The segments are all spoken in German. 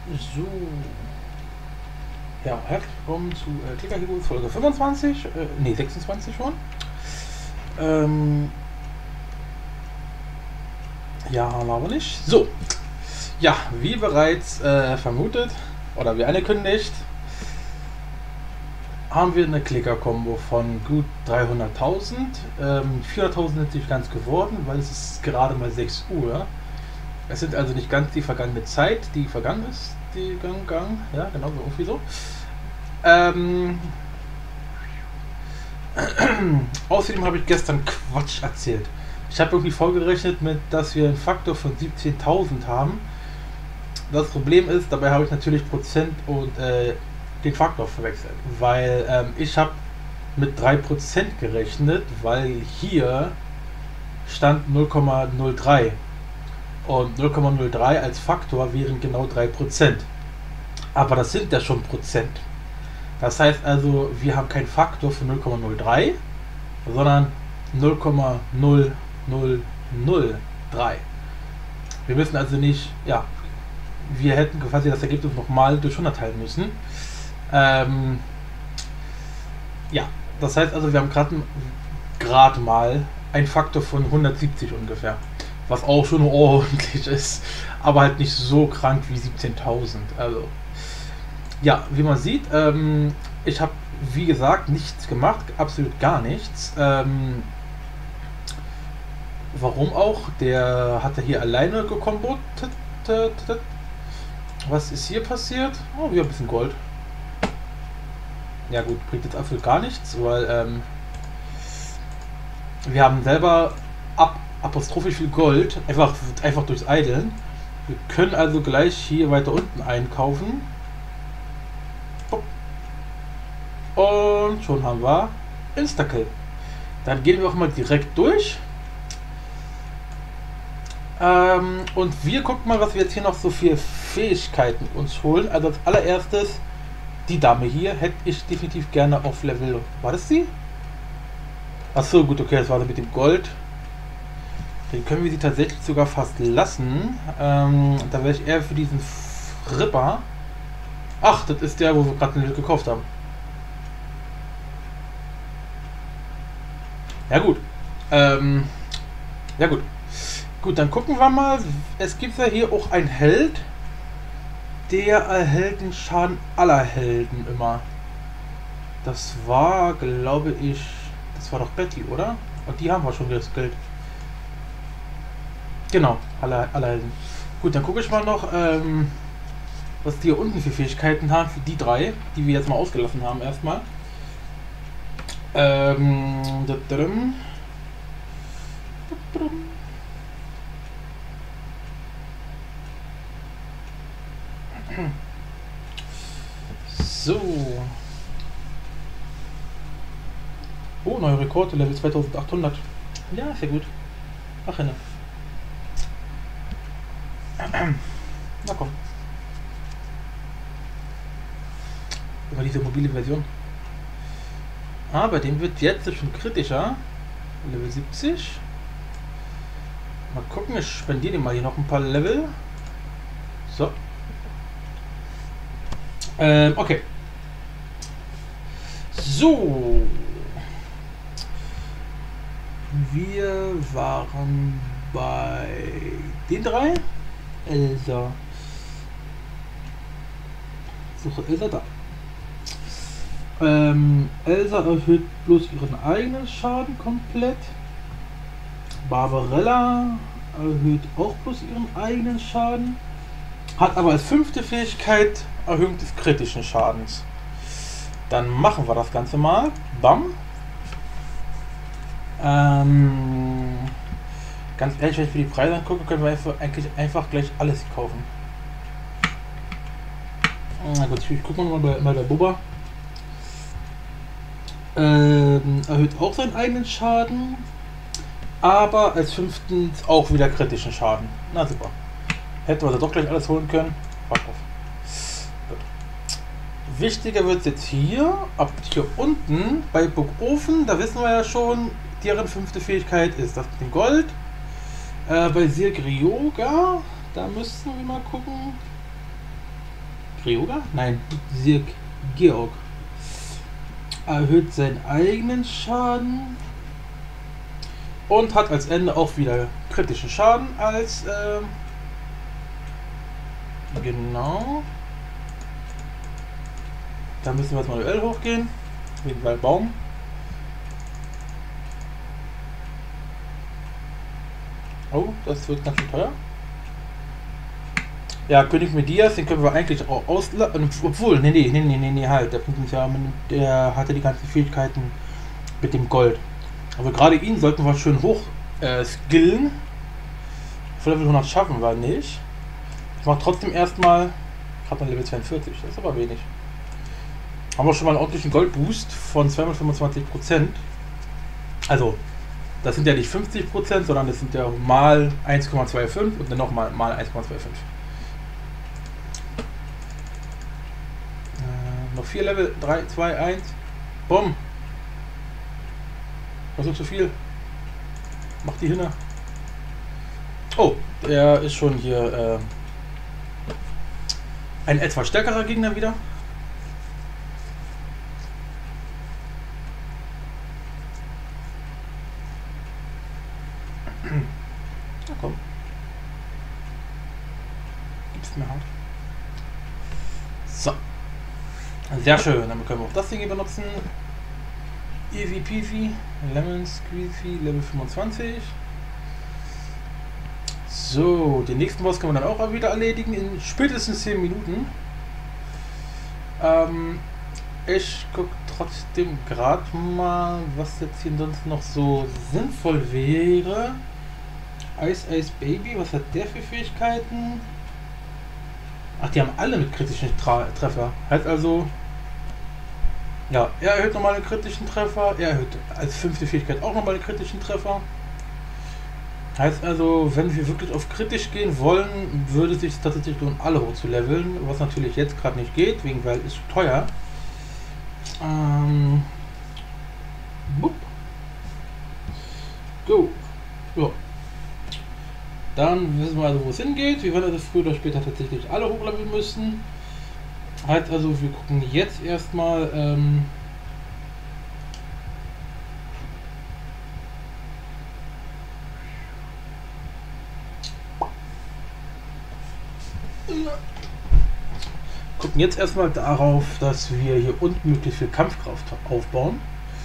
So, ja, herzlich willkommen zu Clicker Heroes Folge 25, ne 26 schon. Ähm, ja, aber nicht. So, ja, wie bereits vermutet oder wie angekündigt, haben wir eine Clicker-Kombo von gut 300.000. 400.000 sind nicht ganz geworden, weil es ist gerade mal 6 Uhr. Es sind also nicht ganz die vergangene Zeit, die vergangen ist, die Gang, ja, genau, irgendwie so. Ähm, Außerdem habe ich gestern Quatsch erzählt. Ich habe irgendwie vorgerechnet mit, dass wir einen Faktor von 17.000 haben. Das Problem ist, dabei habe ich natürlich Prozent und den Faktor verwechselt, weil ich habe mit 3% gerechnet, weil hier stand 0,03 und 0,03 als Faktor wären genau 3%. Aber das sind ja schon Prozent. Das heißt also, wir haben keinen Faktor von 0,03, sondern 0,0003. Wir müssen also nicht, ja, wir hätten quasi das Ergebnis nochmal durch 100 teilen müssen. Ja, das heißt also, wir haben gerade mal einen Faktor von 170 ungefähr. Was auch schon ordentlich ist, aber halt nicht so krank wie 17.000. Also, ja, wie man sieht, ich habe, wie gesagt, nichts gemacht, absolut gar nichts. Warum auch? Der hatte hier alleine gekombot. Was ist hier passiert? Oh, wieder ein bisschen Gold. Ja gut, bringt jetzt absolut gar nichts, weil wir haben selber apostrophisch viel Gold, einfach durchs Eideln. Wir können also gleich hier weiter unten einkaufen. Und schon haben wir Instakill. Dann gehen wir auch mal direkt durch. Und wir gucken mal, was wir jetzt hier noch so für Fähigkeiten uns holen. Also als allererstes die Dame hier hätte ich definitiv gerne auf Level. War das sie? Achso, gut, okay, das war sie mit dem Gold. Den können wir sie tatsächlich sogar fast lassen. Da wäre ich eher für diesen Fripper. Ach, das ist der, wo wir gerade einen gekauft haben. Ja gut. Ja gut. Gut, dann gucken wir mal. Es gibt ja hier auch einen Held. Der erhält den Schaden aller Helden immer. Das war, glaube ich, das war doch Betty, oder? Und die haben wir schon geskillt. Genau, aller Helden. Gut, dann gucke ich mal noch, was die hier unten für Fähigkeiten haben, für die drei, die wir jetzt mal ausgelassen haben erstmal. So. Oh, neuer Rekord, Level 2800. Ja, sehr gut. Mach hin. Na komm. Über diese mobile Version. Ah, bei dem wird jetzt schon kritischer. Level 70. Mal gucken, ich spendiere dem mal hier noch ein paar Level. So. Okay. So. Wir waren bei den drei. Elsa. Suche Elsa da. Elsa erhöht bloß ihren eigenen Schaden komplett. Barbarella erhöht auch bloß ihren eigenen Schaden. Hat aber als 5. Fähigkeit Erhöhung des kritischen Schadens. Dann machen wir das Ganze mal. Bam. Ganz ehrlich, wenn ich mir die Preise angucke, können wir eigentlich einfach gleich alles kaufen. Na gut, ich gucke mal bei Boba. Erhöht auch seinen eigenen Schaden, aber als 5. auch wieder kritischen Schaden. Na super. Hätten wir da doch gleich alles holen können. Fuck off. Gut. Wichtiger wird es jetzt hier, ab hier unten bei Burgofen, da wissen wir ja schon, deren 5. Fähigkeit ist das mit dem Gold. Bei Sirgrioga, da müssen wir mal gucken. Ryoga? Nein, Dirk Georg. Erhöht seinen eigenen Schaden. Und hat als Ende auch wieder kritischen Schaden als, genau. Da müssen wir jetzt manuell hochgehen. Wegen weil Baum. Oh, das wird ganz schön teuer. Ja, König Medias, den können wir eigentlich auch auslassen. Obwohl, nee, halt. Der Punkt ist ja, der hatte die ganzen Fähigkeiten mit dem Gold. Aber gerade ihn sollten wir schön hoch skillen. Für Level 100 schaffen wir nicht. Ich mache trotzdem erstmal. Gerade mal Level 42, das ist aber wenig. Haben wir schon mal einen ordentlichen Goldboost von 225%. Also, das sind ja nicht 50%, sondern das sind ja mal 1,25 und dann nochmal mal 1,25. Noch 4 Level, 3, 2, 1. Bumm. Das ist zu viel. Mach die hinne. Oh, der ist schon hier ein etwas stärkerer Gegner wieder. Na komm. Gib's mir halt. So. Sehr schön. Dann können wir auch das Ding hier benutzen. Easy peasy. Lemon Squeezy, Level 25. So, den nächsten Boss können wir dann auch wieder erledigen in spätestens 10 Minuten. Ich gucke trotzdem gerade mal, was jetzt hier sonst noch so sinnvoll wäre. Ice Baby, was hat der für Fähigkeiten? Ach, die haben alle mit kritischen Treffer. Heißt also, ja, er erhöht nochmal einen kritischen Treffer, er erhöht als 5. Fähigkeit auch nochmal einen kritischen Treffer. Heißt also, wenn wir wirklich auf kritisch gehen wollen, würde es sich tatsächlich lohnen, alle hoch zu leveln, was natürlich jetzt gerade nicht geht, wegen weil es teuer. Go. Ja. Dann wissen wir also, wo es hingeht. Wir werden also früher oder später tatsächlich alle hochleveln müssen. Heißt also, wir gucken jetzt erstmal. Gucken jetzt erstmal darauf, dass wir hier unten möglichst viel Kampfkraft aufbauen.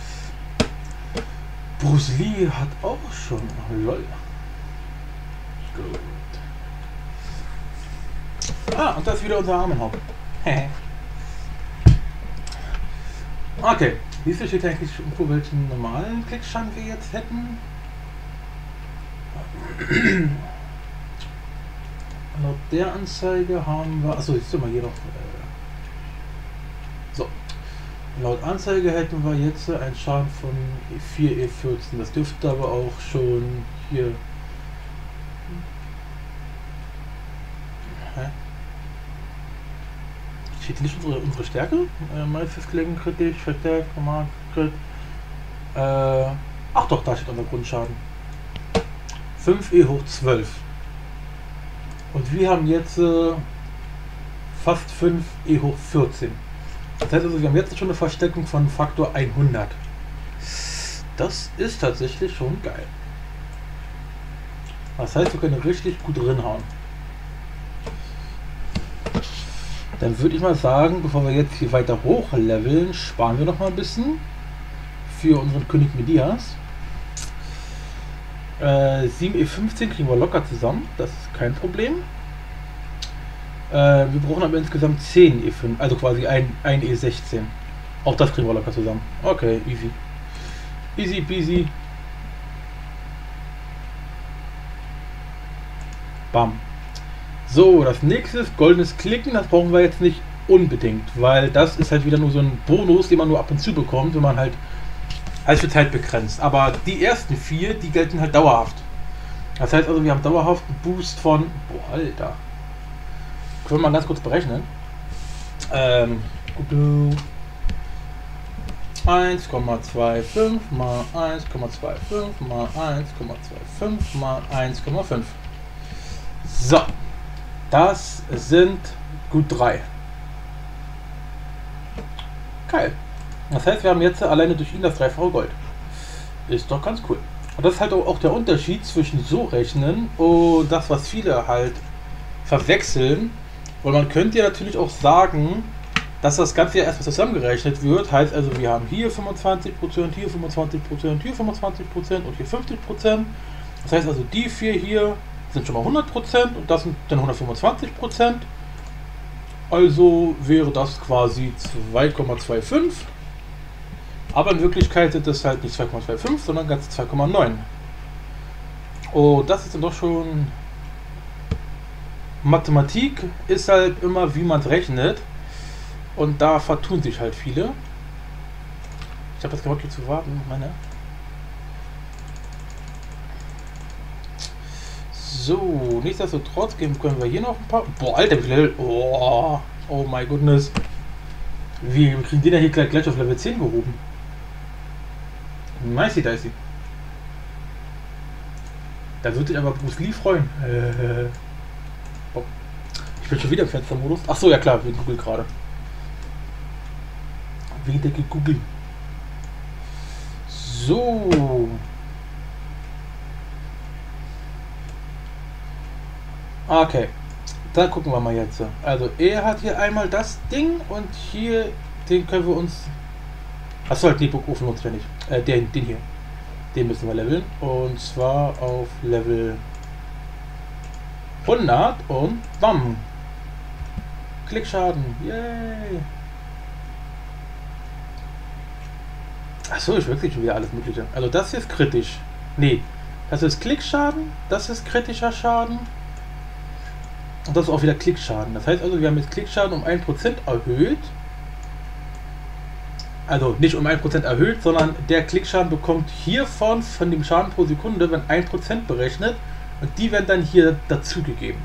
Bruce Lee hat auch schon. Lol. Gut. Ah, und das ist wieder unser Armenhaupt. Okay. Siehst du, steht eigentlich irgendwo, welchen normalen Klickstand wir jetzt hätten? Laut der Anzeige haben wir. Achso, siehst du mal hier noch. So. Laut Anzeige hätten wir jetzt einen Schaden von 4 E14. Das dürfte aber auch schon hier. Hä? Steht nicht unsere Stärke? Meistens Klicken kritisch, verstärkt, normal, crit. Ach doch, da steht unser Grundschaden. 5 E hoch 12. Und wir haben jetzt fast 5 E hoch 14. Das heißt also, wir haben jetzt schon eine Verstärkung von Faktor 100. Das ist tatsächlich schon geil. Das heißt, wir können richtig gut drinhauen. Dann würde ich mal sagen, bevor wir jetzt hier weiter hoch leveln, sparen wir noch mal ein bisschen für unseren König Medias. 7E15 kriegen wir locker zusammen, das ist kein Problem. Wir brauchen aber insgesamt 10 E5, also quasi ein E16. Auch das kriegen wir locker zusammen. Okay, easy. Easy peasy. Bam. So, das nächste ist goldenes Klicken, das brauchen wir jetzt nicht unbedingt, weil das ist halt wieder nur so ein Bonus, den man nur ab und zu bekommt, wenn man halt für Zeit begrenzt. Aber die ersten 4, die gelten halt dauerhaft. Das heißt also, wir haben dauerhaft einen Boost von, boah, Alter. Können wir mal ganz kurz berechnen. 1,25 mal 1,25 mal 1,25 mal 1,5. So. Das sind gut 3. Geil. Das heißt, wir haben jetzt alleine durch ihn das 3-fache Gold. Ist doch ganz cool. Und das ist halt auch der Unterschied zwischen so rechnen und das, was viele halt verwechseln. Und man könnte ja natürlich auch sagen, dass das Ganze ja erstmal zusammengerechnet wird. Heißt also, wir haben hier 25%, hier 25%, hier 25% und hier 50%. Das heißt also, die vier hier sind schon mal 100% und das sind dann 125%. Also wäre das quasi 2,25. Aber in Wirklichkeit sind es halt nicht 2,25, sondern ganz 2,9. Oh, das ist dann doch schon... Mathematik ist halt immer, wie man es rechnet. Und da vertun sich halt viele. Ich habe jetzt gemacht, hier zu warten, meine. So, nichtsdestotrotz können wir hier noch ein paar... Boah, Alter, wie Level... Oh, oh my goodness. Wie kriegen die denn hier gleich auf Level 10 gehoben? Nicey dicey. Da würde ich aber Bruce Lee freuen. Oh. Ich bin schon wieder im Fenstermodus. Achso, ja klar, wegen Google gerade. Wegen der Google. So. Okay. Dann gucken wir mal jetzt. Also er hat hier einmal das Ding und hier den können wir uns... Achso, halt Ofen notwendig. Den hier. Den müssen wir leveln. Und zwar auf Level 100 und bam. Klickschaden. Yay. Achso, ich wirklich schon wieder alles Mögliche. Also das hier ist kritisch. Nee. Das ist Klickschaden. Das ist kritischer Schaden. Und das ist auch wieder Klickschaden. Das heißt also, wir haben jetzt Klickschaden um 1% erhöht. Also nicht um 1% erhöht, sondern der Klickschaden bekommt hiervon von dem Schaden pro Sekunde, wenn 1% berechnet. Und die werden dann hier dazugegeben.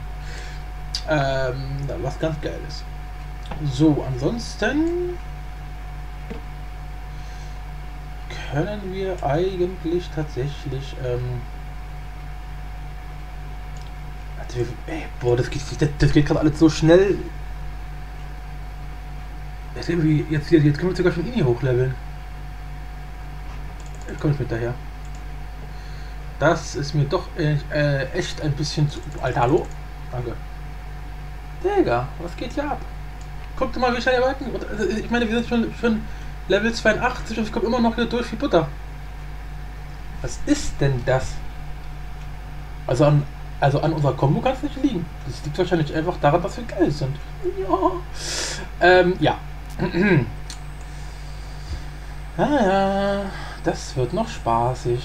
Was ganz geil ist. So, ansonsten können wir eigentlich tatsächlich boah, das geht gerade alles so schnell. Jetzt können wir sogar schon ihn hier hochleveln. Jetzt komme ich mit daher. Das ist mir doch echt ein bisschen zu... Alter, hallo? Danke. Digga, was geht hier ab? Guckt mal, wie schnell der Balken... Ich meine, wir sind schon Level 82 und ich komme immer noch hier durch wie Butter. Was ist denn das? Also an unserer Kombo kann es nicht liegen. Das liegt wahrscheinlich einfach daran, dass wir geil sind. Ja. Ja. Naja, das wird noch spaßig.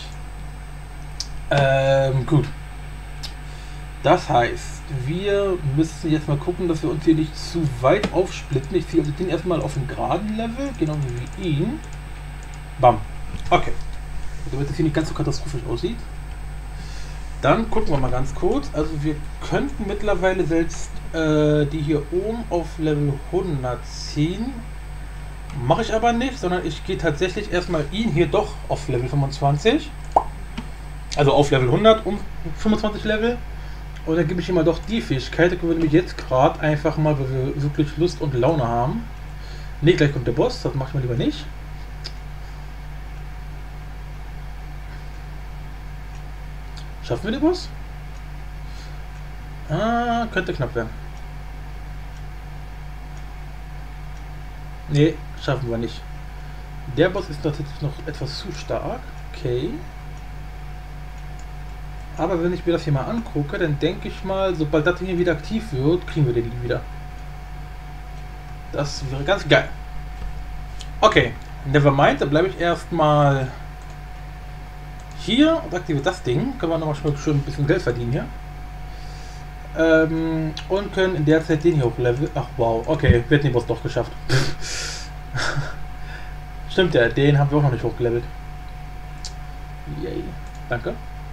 Gut. Das heißt, wir müssen jetzt mal gucken, dass wir uns hier nicht zu weit aufsplitten. Ich ziehe also den erstmal auf den geraden Level, genau wie ihn. Bam. Okay. Damit es hier nicht ganz so katastrophisch aussieht. Dann gucken wir mal ganz kurz. Also wir könnten mittlerweile selbst die hier oben auf Level 100 ziehen. Mache ich aber nicht, sondern ich gehe tatsächlich erstmal ihn hier doch auf Level 25. Also auf Level 100 um 25 Level. Und dann gebe ich ihm mal doch die Fähigkeit. Da können wir nämlich jetzt gerade einfach mal, weil wir wirklich Lust und Laune haben. Ne, gleich kommt der Boss. Das macht man lieber nicht. Schaffen wir den Boss? Ah, könnte knapp werden. Ne, schaffen wir nicht. Der Boss ist tatsächlich noch etwas zu stark. Okay. Aber wenn ich mir das hier mal angucke, dann denke ich mal, sobald das hier wieder aktiv wird, kriegen wir den wieder. Das wäre ganz geil. Okay, nevermind, dann bleibe ich erstmal hier und aktiviere das Ding. Können wir nochmal schön ein bisschen Geld verdienen hier. Und können in der Zeit den hier hochleveln. Ach wow, okay, wir hätten den Boss doch geschafft. Stimmt ja, den haben wir auch noch nicht hochgelevelt. Yay, danke.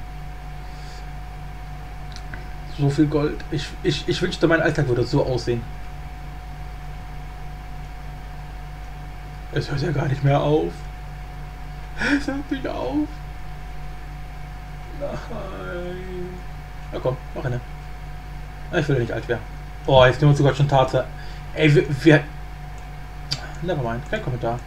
So viel Gold. Ich wünschte, mein Alltag würde so aussehen. Es hört ja gar nicht mehr auf. Es hört nicht auf. Nein. Na komm, mach eine. Ich will ja nicht alt werden. Oh, jetzt nehmen wir uns sogar schon Tatsache. Ey, wir... nevermind, kein Kommentar.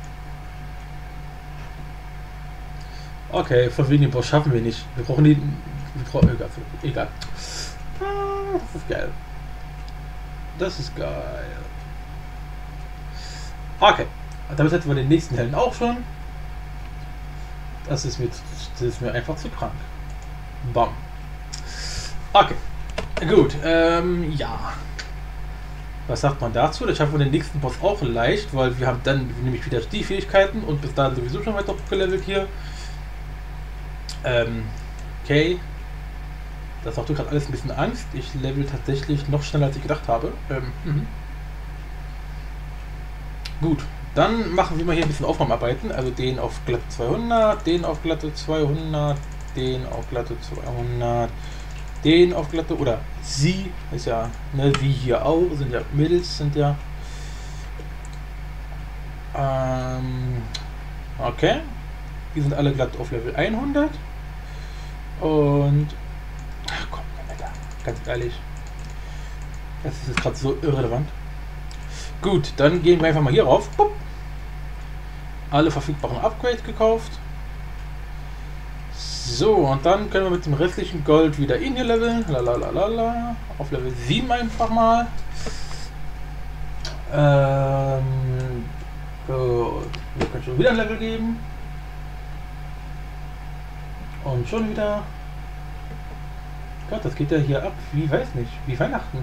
Okay, von wegen dem Boss schaffen wir nicht. Wir brauchen die. Wir brauchen, egal. Ah, das ist geil. Das ist geil. Okay. Damit hätten wir den nächsten Helden auch schon. Das ist mir einfach zu krank. Bam. Okay. Gut. Ja. Was sagt man dazu? Das schaffen wir den nächsten Boss auch leicht, weil wir haben dann nämlich wieder die Fähigkeiten und bis dahin sowieso schon weiter hochgelevelt hier. Okay. Das macht gerade alles ein bisschen Angst. Ich level tatsächlich noch schneller als ich gedacht habe. Gut, dann machen wir mal hier ein bisschen Aufräumarbeiten. Also den auf glatte 200, den auf glatte 200, den auf glatte 200, den auf glatte, oder sie, ist ja, ne, wie hier auch, sind ja Mädels, sind ja. Okay. Die sind alle glatt auf Level 100. Und ach komm, Alter, ganz ehrlich, das ist jetzt gerade so irrelevant. Gut, dann gehen wir einfach mal hier rauf. Bup. Alle verfügbaren Upgrades gekauft. So, und dann können wir mit dem restlichen Gold wieder ihn hier leveln. Lalalala. Auf Level 7 einfach mal. Gut. Wir können schon wieder ein Level geben. Und schon wieder. Gott, das geht ja hier ab, wie weiß nicht, wie Weihnachten.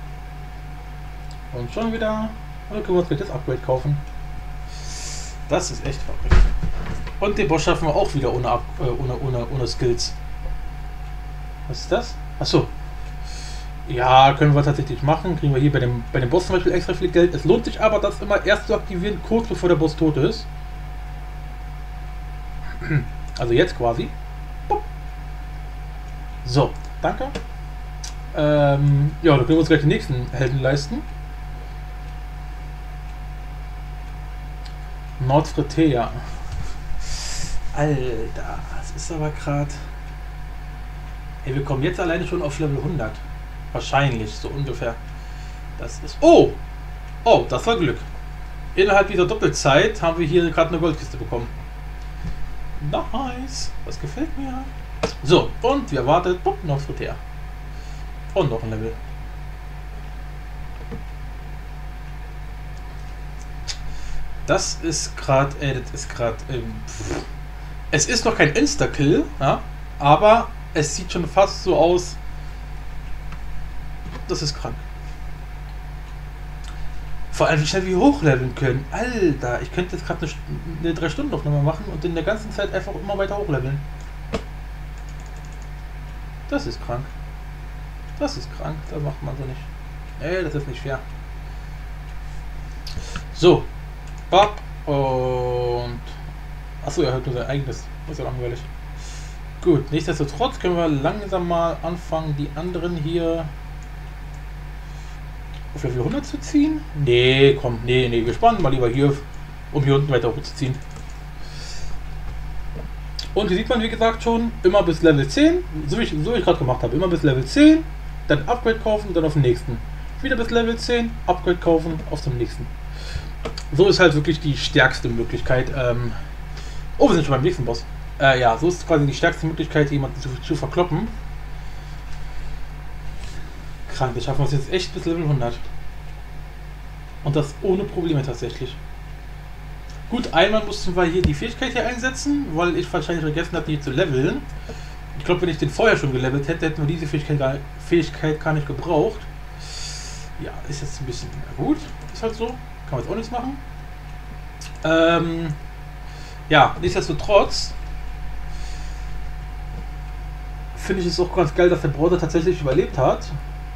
Und schon wieder. Oder können wir uns das Upgrade kaufen? Das ist echt verrückt. Und den Boss schaffen wir auch wieder ohne Skills. Was ist das? Achso. Ja, können wir tatsächlich machen. Kriegen wir hier bei dem Boss zum Beispiel extra viel Geld. Es lohnt sich aber, das immer erst zu aktivieren, kurz bevor der Boss tot ist. Also jetzt quasi. So, danke. Ja, dann können wir uns gleich den nächsten Helden leisten. Nordfritea. Alter, das ist aber gerade. Hey, wir kommen jetzt alleine schon auf Level 100. Wahrscheinlich, so ungefähr. Das ist. Oh! Oh, das war Glück. Innerhalb dieser Doppelzeit haben wir hier gerade eine Goldkiste bekommen. Nice. Das gefällt mir. So, und wir warten. Nordfritea. Und noch ein Level. Das ist gerade. Es ist noch kein Insta-Kill, ja, aber es sieht schon fast so aus. Das ist krank. Vor allem, wie schnell wir hochleveln können. Alter, ich könnte jetzt gerade eine 3-Stunden-Aufnahme machen und in der ganzen Zeit einfach immer weiter hochleveln. Das ist krank. Das ist krank, das macht man so nicht. Ey, das ist nicht fair. So. Bap. Und. Achso, er hört nur sein eigenes. Das ist ja langweilig. Gut, nichtsdestotrotz können wir langsam mal anfangen, die anderen hier auf Level 100 zu ziehen. Nee, komm, nee, wir spannen mal lieber hier, um hier unten weiter hochzuziehen. Und hier sieht man, wie gesagt, schon immer bis Level 10, so wie ich gerade gemacht habe, immer bis Level 10, dann Upgrade kaufen, dann auf den nächsten. Wieder bis Level 10, Upgrade kaufen, auf zum nächsten. So ist halt wirklich die stärkste Möglichkeit. Oh, wir sind schon beim nächsten Boss. Ja, so ist quasi die stärkste Möglichkeit, jemanden zu verkloppen. Krank, das schaffen wir es jetzt echt bis Level 100. Und das ohne Probleme tatsächlich. Gut, einmal mussten wir hier die Fähigkeit hier einsetzen, weil ich wahrscheinlich vergessen habe, die zu leveln. Ich glaube, wenn ich den vorher schon gelevelt hätte, hätten wir diese Fähigkeit gar nicht gebraucht. Ja, ist jetzt ein bisschen gut. Ist halt so. Kann man jetzt auch nichts machen. Ja, nichtsdestotrotz finde ich es auch ganz geil, dass der Browser tatsächlich überlebt hat.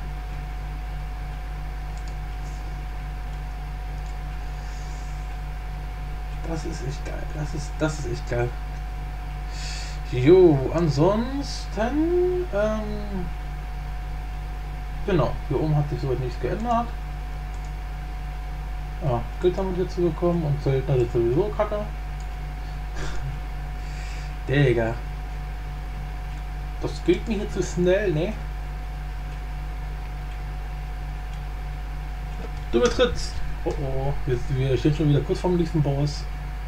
Das ist echt geil. Das ist echt geil. Jo, ansonsten, genau, hier oben hat sich soweit nichts geändert. Ja, Geld haben wir dazu bekommen und Söldner ist sowieso kacke. Digga. Das geht mir hier zu schnell, ne? Du betrittst Oh oh, wir stehen schon wieder kurz vorm nächsten Boss.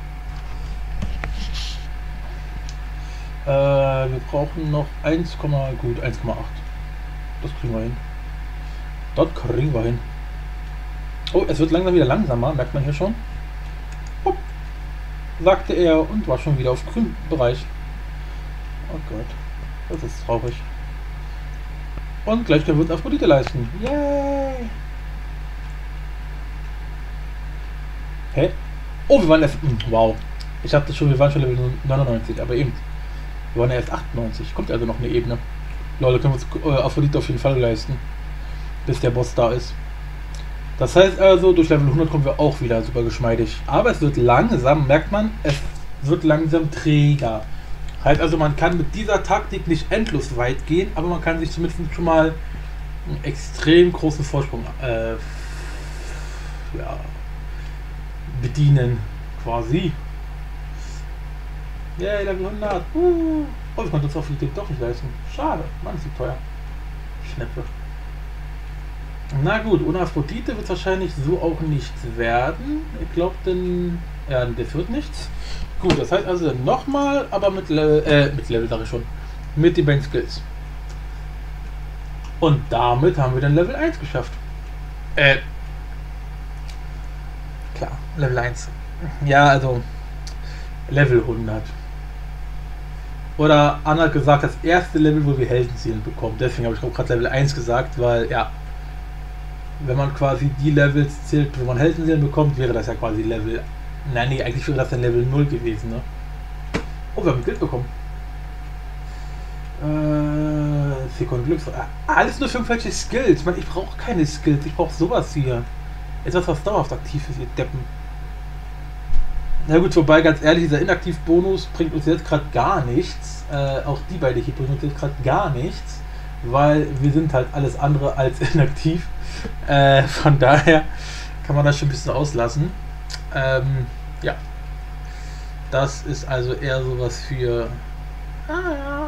Wir brauchen noch 1, gut 1,8. Das kriegen wir hin. Dort kriegen wir hin. Oh, es wird langsam wieder langsamer, merkt man hier schon. Hopp, sagte er und war schon wieder auf grünem Bereich. Oh Gott, das ist traurig. Und gleich können wir uns Aphrodite leisten. Yay! Hä? Oh, wir waren erst... Wow. Ich dachte schon, wir waren schon Level 99, aber eben. Wir waren ja erst 98. Kommt also noch eine Ebene. Leute, können wir uns Aphrodite auf jeden Fall leisten. Bis der Boss da ist. Das heißt also, durch Level 100 kommen wir auch wieder super geschmeidig. Aber es wird langsam, merkt man, es wird langsam träger. Heißt also, man kann mit dieser Taktik nicht endlos weit gehen, aber man kann sich zumindest schon mal einen extrem großen Vorsprung ja, bedienen, quasi. Yay, Level 100. Oh, wir konnten uns auf die doch nicht leisten. Schade, Mann, ist die teuer. Schnäppe. Na gut, ohne Aphrodite wird es wahrscheinlich so auch nichts werden. Ich glaube, denn ja, das wird nichts. Gut, das heißt also nochmal, aber mit Level sage ich schon. Mit den beiden Skills. Und damit haben wir dann Level 1 geschafft. Klar, Level 1. Ja, also Level 100. Oder Anna hat gesagt, das erste Level, wo wir Heldenseelen bekommen. Deswegen habe ich auch gerade Level 1 gesagt, weil ja, wenn man quasi die Levels zählt, wo man Heldenseelen bekommt, wäre das ja quasi Level... Nein, nee, eigentlich wäre das dann Level 0 gewesen, ne? Oh, wir haben ein Bild bekommen. Sekunden Glücks... alles nur für irgendwelche Skills. Ich brauche keine Skills, ich brauche sowas hier. Etwas, was dauerhaft aktiv ist, ihr Deppen. Na gut, wobei, ganz ehrlich, dieser Inaktiv-Bonus bringt uns jetzt gerade gar nichts. Auch die beiden hier bringen uns jetzt gerade gar nichts. Weil wir sind halt alles andere als inaktiv. Von daher kann man das schon ein bisschen auslassen. Ja. Das ist also eher sowas für... Naja.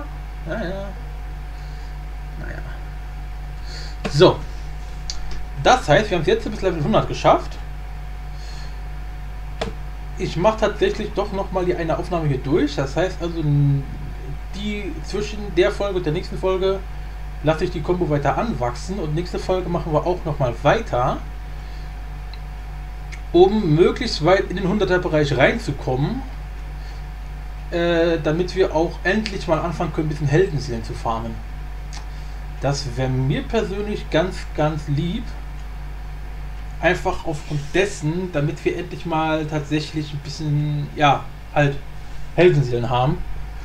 So. Das heißt, wir haben es jetzt bis Level 100 geschafft. Ich mache tatsächlich doch nochmal die eine Aufnahme hier durch. Das heißt also, die zwischen der Folge und der nächsten Folge lasse ich die Combo weiter anwachsen. Und nächste Folge machen wir auch nochmal weiter, um möglichst weit in den 100er Bereich reinzukommen, damit wir auch endlich mal anfangen können, ein bisschen Heldenseelen zu farmen. Das wäre mir persönlich ganz, ganz lieb. Einfach aufgrund dessen, damit wir endlich mal tatsächlich ein bisschen, ja, halt Heldenseelen haben.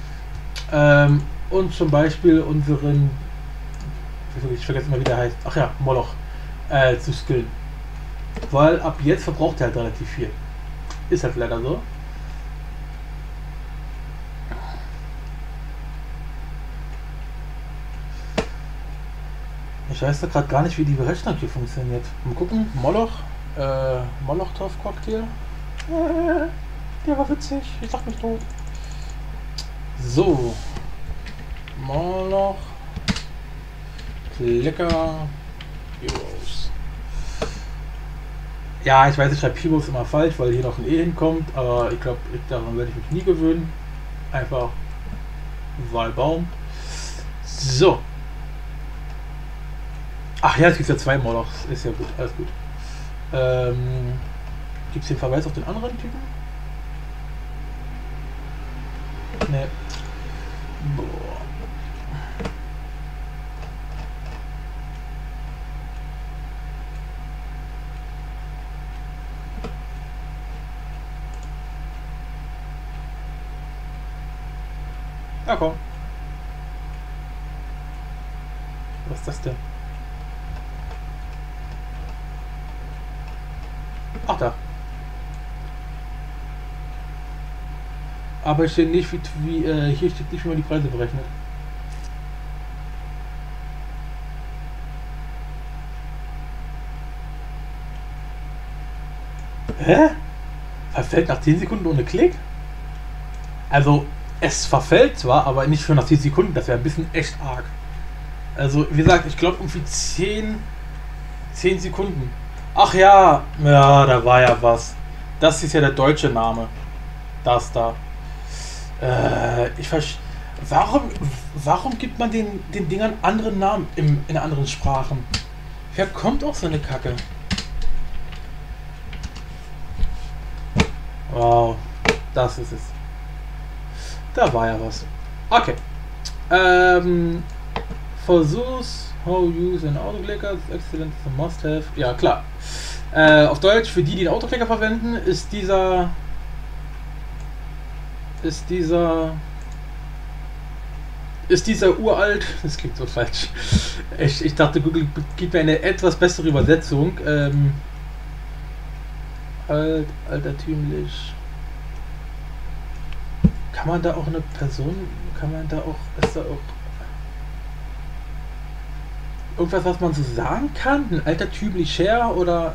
Und zum Beispiel unseren, ich vergesse mal, wie der heißt, ach ja, Moloch, zu skillen. Weil ab jetzt verbraucht er halt relativ viel. Ist halt leider so. Ich weiß da gerade gar nicht, wie die Berechnung hier funktioniert. Mal gucken. Moloch. Moloch-Cocktail. Der war witzig. Ich sag mich tot. So. Moloch. Klicker. Heroes. Ja, ich weiß, ich schreibe Heroes immer falsch, weil hier noch ein E hinkommt. Aber ich glaube, daran werde ich mich nie gewöhnen. Einfach Wahlbaum. So. Ach ja, es gibt ja zwei Molochs. Ist ja gut, alles gut. Gibt es den Verweis auf den anderen Typen? Ne. Boah. Ja, komm. Was ist das denn? Ach da. Aber steht nicht, hier steht nicht, wie man die Preise berechnet. Hä? Verfällt nach 10 Sekunden ohne Klick? Also, es verfällt zwar, aber nicht für nach 10 Sekunden. Das wäre ein bisschen echt arg. Also, wie gesagt, ich glaube irgendwie 10 Sekunden. Ach ja, ja, da war ja was. Das ist ja der deutsche Name. Das da. Ich verstehe. Warum gibt man den Dingern anderen Namen in anderen Sprachen? Wer kommt auf so eine Kacke? Wow, das ist es. Da war ja was. Okay. Versuchs, how use an Autoclicker, excellent, must have. Ja, klar. Auf Deutsch, für die den Autoclicker verwenden, ist dieser uralt, das klingt so falsch. Ich dachte, Google gibt mir eine etwas bessere Übersetzung. Altertümlich. Kann man da auch eine Person, ist da auch irgendwas, was man so sagen kann? Ein altertümlicher oder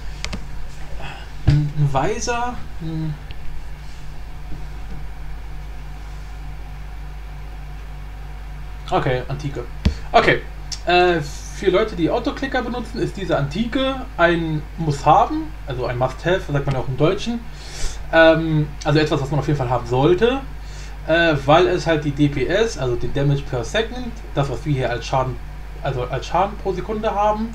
ein Weiser? Okay, Antike. Okay. Für Leute, die Autoclicker benutzen, ist diese Antike ein Muss haben, also ein Must-Have, sagt man auch im Deutschen. Also etwas, was man auf jeden Fall haben sollte, weil es halt die DPS, also den Damage per Second, das was wir hier als Schaden, als Schaden pro Sekunde haben,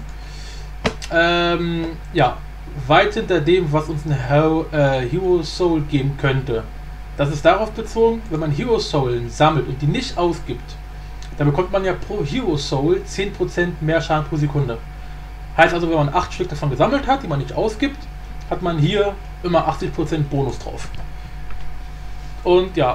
ja, weit hinter dem, was uns ein Hero Soul geben könnte. Das ist darauf bezogen, wenn man Hero Soul sammelt und die nicht ausgibt, dann bekommt man ja pro Hero Soul 10% mehr Schaden pro Sekunde. Heißt also, wenn man 8 Stück davon gesammelt hat, die man nicht ausgibt, hat man hier immer 80% Bonus drauf. Und ja,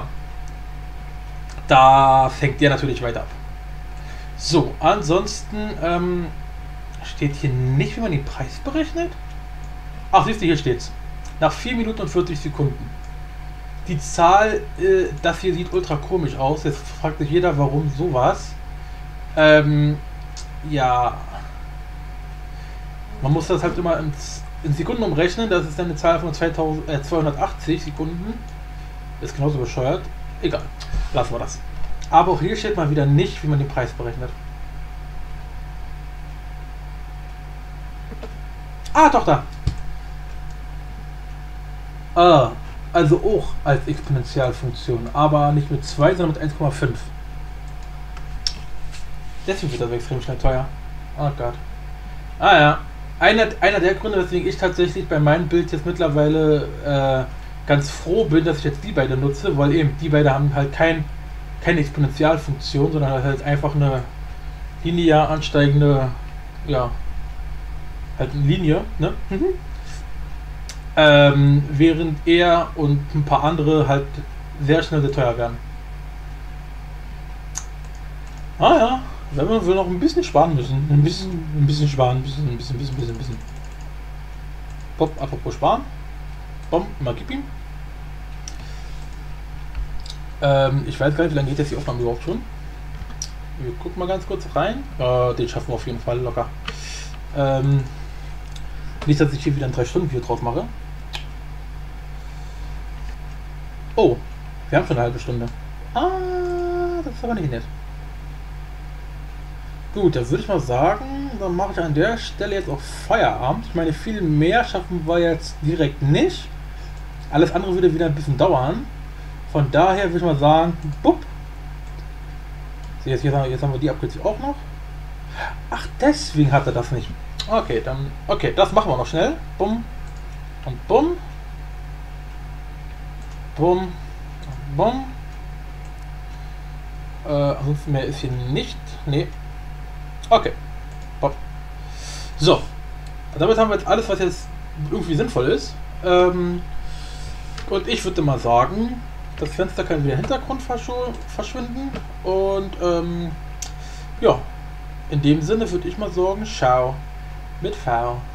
da fängt der natürlich weiter ab. So, ansonsten steht hier nicht, wie man den Preis berechnet. Ach, siehst du, hier steht's. Nach 4 Minuten und 40 Sekunden. Die Zahl, das hier sieht ultra komisch aus. Jetzt fragt sich jeder, warum sowas. Ja. Man muss das halt immer in Sekunden umrechnen. Das ist dann eine Zahl von 280 Sekunden. Ist genauso bescheuert. Egal. Lassen wir das. Aber auch hier steht mal wieder nicht, wie man den Preis berechnet. Ah, doch, da. Ah. Also auch als Exponentialfunktion, aber nicht mit 2, sondern mit 1,5. Deswegen wird das extrem schnell teuer. Oh Gott. Ah ja. Einer der Gründe, weswegen ich tatsächlich bei meinem Bild jetzt mittlerweile ganz froh bin, dass ich jetzt die beiden nutze, weil eben die beiden haben halt keine Exponentialfunktion, sondern halt einfach eine linear ansteigende, ja, halt eine Linie, ne? Während er und ein paar andere halt sehr schnell sehr teuer werden. Ah ja, wenn wir noch ein bisschen sparen müssen. Ein bisschen sparen, ein bisschen. Pop, apropos sparen. Bom, mal gib ihm. Ich weiß gar nicht, wie lange geht jetzt die Aufnahme überhaupt schon. Wir gucken mal ganz kurz rein. Den schaffen wir auf jeden Fall locker. Nicht, dass ich hier wieder ein 3-Stunden-Video draus mache. Oh, wir haben schon eine halbe Stunde. Ah, das ist aber nicht nett. Gut, dann würde ich mal sagen, dann mache ich an der Stelle jetzt auch Feierabend. Ich meine, viel mehr schaffen wir jetzt direkt nicht. Alles andere würde wieder ein bisschen dauern. Von daher würde ich mal sagen, bupp. So, jetzt haben wir die Upgrades auch noch. Ach, deswegen hat er das nicht. Okay, dann, okay, das machen wir noch schnell. Bumm und bumm. Bumm und bumm. Ansonsten mehr ist hier nicht. Nee. Okay. Pop. So. Damit haben wir jetzt alles, was jetzt irgendwie sinnvoll ist. Und ich würde mal sagen, das Fenster kann wieder im Hintergrund verschwinden. Und ja, in dem Sinne würde ich mal sagen, ciao mit V.